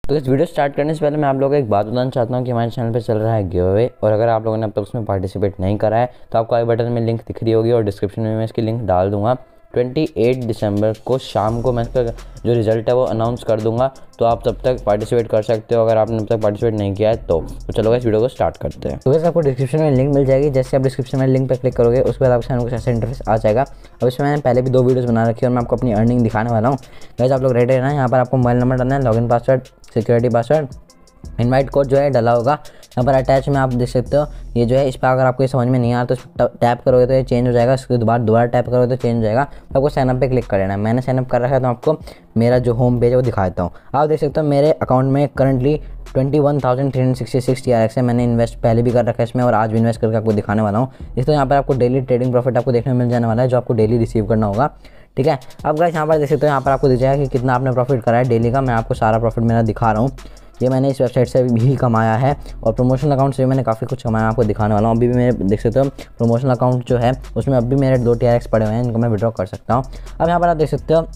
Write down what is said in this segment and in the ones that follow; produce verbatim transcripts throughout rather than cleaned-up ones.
तो इस video start करने से पहले मैं आप लोगों को एक बात बताना चाहता हूँ कि हमारे चैनल पे चल रहा है गिव अवे, और अगर आप लोगों ने अब तक उसमें पार्टिसिपेट नहीं करा है तो आपको आई बटन में लिंक दिख रही होगी और डिस्क्रिप्शन में मैं इसकी लिंक डाल दूंगा। अट्ठाईस दिसंबर को शाम को मैं इसका जो रिजल्ट है वो अनाउंस कर दूंगा, तो आप तब तक पार्टिसिपेट कर सकते हो अगर आपने अब तक पार्टिसिपेट नहीं किया है तो। तो चलो इस वीडियो को स्टार्ट करते हैं। तो वैसे आपको डिस्क्रिप्शन में लिंक मिल जाएगी, जैसे आप डिस्क्रिप्शन में लिंक पर क्लिक करोगे उसके बाद आपके सामने कुछ ऐसा इंटरफेस आ जाएगा। अब इसमें मैंने पहले भी दो वीडियोस बना रखी है और मैं आपको अपनी अर्निंग दिखाने वाला हूँ। गाइस आप लोग रेडी रहना, यहाँ पर आपको मोबाइल नंबर डालना है, login password, security password, invite code जो है डला होगा यहाँ पर अटैच में आप देख सकते हो। ये जो है इस पर अगर आपको ये समझ में नहीं आ तो इस पर टैप करोगे तो ये चेंज हो जाएगा, इसके दोबारा दोबारा टैप करोगे तो चेंज हो जाएगा। तो आपको साइनअप पे क्लिक कर लेना है। मैंने साइनअप कर रखा है तो आपको मेरा जो होम पेज है वो दिखाता हूँ। आप देख सकते हो मेरे अकाउंट में currently twenty one thousand three hundred sixty six T R X है। मैंने इन्वेस्ट पहले भी कर रखा है इसमें और आज भी इन्वेस्ट करके आपको दिखाने वाला हूँ। इस तो यहाँ पर आपको डेली ट्रेडिंग प्रॉफिट आपको देखने को मिल जाने वाला है जो आपको डेली रिसीव करना होगा, ठीक है। अब गाइस यहाँ पर देख सकते हो, यहाँ पर आपको दिख जाएगा कि कितना आपने प्रॉफिट करा है डेली का। मैं आपको सारा प्रॉफिट मेरा दिखा रहा हूँ। ये मैंने इस वेबसाइट से भी कमाया है और प्रमोशनल अकाउंट से भी मैंने काफ़ी कुछ कमाया, आपको दिखाने वाला हूँ। अभी भी मेरे देख सकते हो प्रमोशनल अकाउंट जो है उसमें अभी मेरे दो टी आर एक्स पड़े हुए हैं, इनको मैं विड्रॉ कर सकता हूँ। अब यहाँ पर आप देख सकते हो,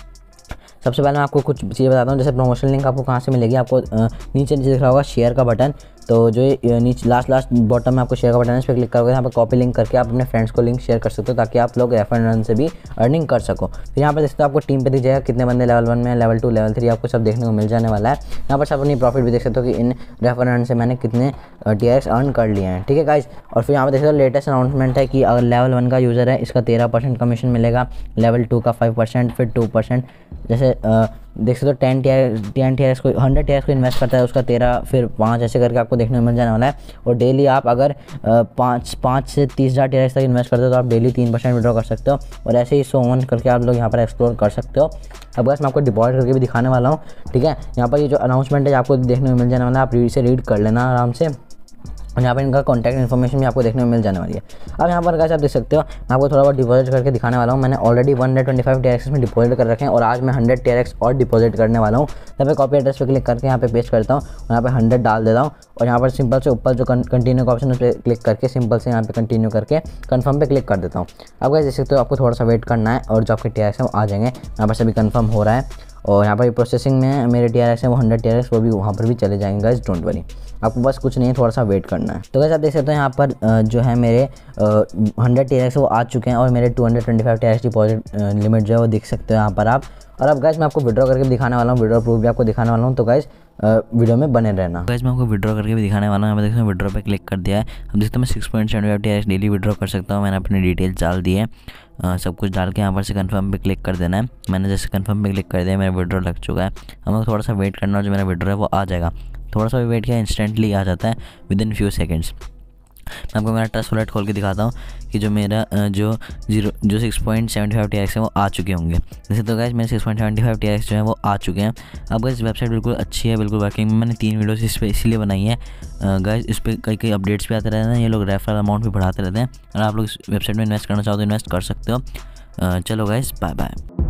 सबसे पहले मैं आपको कुछ चीज़ें बताता हूँ। जैसे प्रमोशनल लिंक आपको कहाँ से मिलेगी, आपको नीचे नीचे दिख रहा होगा शेयर का बटन, तो जो ये नीचे लास्ट लास्ट बॉटम में आपको शेयर का बटन है, इस पर क्लिक करोगे यहाँ पर कॉपी लिंक करके आप अपने फ्रेंड्स को लिंक शेयर कर सकते हो ताकि आप लोग रेफर रन से भी अर्निंग कर सको। फिर यहाँ पर देख सकते हो आपको टीम पे दिख जाएगा कितने बंदे लेवल वन में, लेवल टू, लेवल थ्री आपको सब देखने को मिल जाने वाला है। यहाँ पर सब अपनी प्रॉफिट भी देख सकते हो कि इन रेफर रन से मैंने कितने टी आर एक्स अर्न कर लिए हैं, ठीक है गाइस। और फिर यहाँ पर देख सकते हो लेटेस्ट अनाउंसमेंट है कि अगर लेवल वन का यूज़र है इसका तेरह परसेंट कमीशन मिलेगा, लेवल टू का फाइव परसेंट, फिर टू परसेंट। जैसे देख सकते हो ten T R ten T R X को हंड्रेड टी आर एक्स को इन्वेस्ट करता है उसका तेरह, फिर पाँच, ऐसे करके आपको देखने को मिल जाने वाला है। और डेली आप अगर पाँच पाँच से तीस हज़ार टी आर एक्स तक इन्वेस्ट करते हो तो आप डेली तीन परसेंट विड्रॉ कर सकते हो और ऐसे ही सो वन करके आप लोग यहाँ पर एक्सप्लोर कर सकते हो। अब बस मैं आपको डिपॉजिट करके भी दिखाने वाला हूँ, ठीक है। यहाँ पर ये जो अनाउंसमेंट है आपको देखने को मिल जाने वाला है, आप इसे रीड कर लेना आराम से और यहाँ पर इनका कॉन्टैक्ट इन्फॉर्मेशन भी आपको देखने को मिल जाने वाली है। अब यहाँ पर गाइस आप देख सकते हो मैं आपको थोड़ा बहुत डिपॉजिट करके दिखाने वाला हूँ। मैंने already one hundred twenty five T R X में डिपॉजिट कर रखे हैं और आज मैं हंड्रेड टी आर एक्स और डिपॉजिट करने वाला हूँ। यहाँ पे कॉपी एड्रेस पे क्लिक करके यहाँ पे पेस्ट करता हूँ और यहाँ पे हंड्रेड डाल देता हूँ और यहाँ पर सिंपल से ऊपर जो कंटिन्यू का ऑप्शन है उस पर क्लिक करके सिंपल से यहाँ पे कंटिन्यू करके कन्फर्म पे क्लिक कर देता हूँ। अब गाइस देख सकते हो आपको थोड़ा सा वेट करना है और जो आपके टी आर एक्स है वो आ जाएंगे। यहाँ पर सभी कन्फर्म हो रहा है और यहाँ पर प्रोसेसिंग में मेरे टी आर एक्स है वो हंड्रेड टी आर एक्स वो भी वहाँ पर भी चले जाएंगे गाइस, डोंट वरी। आपको बस कुछ नहीं है, थोड़ा सा वेट करना है। तो गाइस आप देख सकते हो यहाँ पर जो है मेरे हंड्रेड टी आर एक्स वो आ चुके हैं और मेरे two hundred twenty five T R X deposit limit जो है वो देख सकते हो यहाँ पर आप। और अब गाइस मैं आपको विड्रॉ करके दिखाने वाला हूँ, विड्रॉ प्रूफ भी आपको दिखाने वाला हूँ, तो गाइस वीडियो में बने रहना। गाइस मैं आपको विड्रॉ करके भी दिखाने वाला हूँ। यहाँ पे देखते हैं विड्रॉ पे क्लिक कर दिया है। अब देखते हैं मैं six point seven five T R X daily withdraw कर सकता हूँ। मैंने अपनी डिटेल्स डाल दी है, आ, सब कुछ डाल के यहाँ पर से कंफर्म पे क्लिक कर देना है। मैंने जैसे कंफर्म पे क्लिक कर दिया मेरा विड्रॉ लग चुका है। हमें थोड़ा सा वेट करना और जो मेरा विड्रॉ है वो आ जाएगा। थोड़ा सा भी वेट किया इंस्टेंटली आ जाता है विद इन फ्यू सेकेंड्स। मैं आपको मेरा ट्रस्ट वॉलेट खोल के दिखाता हूँ कि जो मेरा जो जीरो जो six point seventy five T R X है वो आ चुके होंगे। जैसे तो गाइस मेरे six point seventy five T R X जो है वो आ चुके हैं। अब गाइस वेबसाइट बिल्कुल अच्छी है, बिल्कुल वर्किंग। मैंने तीन वीडियोस इस पर इसीलिए बनाई है गाइस, इस पर कई कई अपडेट्स भी आते रहते हैं, ये लोग रेफरल अमाउंट भी बढ़ाते रहते हैं। अगर आप लोग इस वेबसाइट में इन्वेस्ट करना चाहो तो इन्वेस्ट कर सकते हो। चलो गाइस बाय बाय।